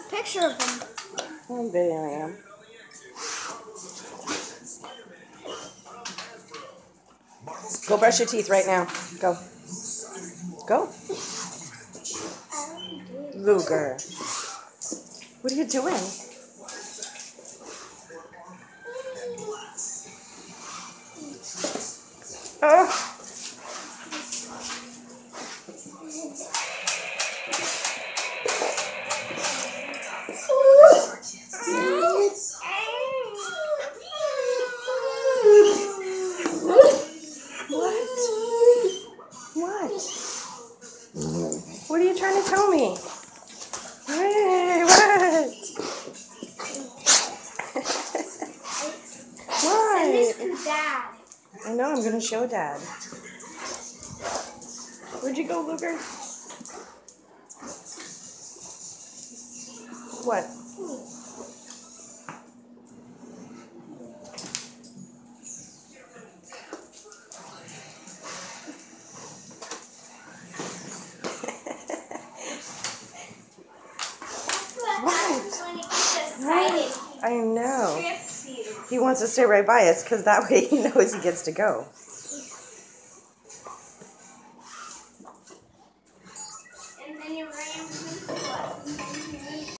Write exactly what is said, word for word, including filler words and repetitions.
picture of him. I'm videoing him. Go brush your teeth right now. Go. Go. Luger. What are you doing? Oh. What? What are you trying to tell me? Hey, what? Send this What? to Dad. I know, I'm going to show Dad. Where'd you go, Luger? What? What? I know. He wants to stay right by us because that way he knows he gets to go.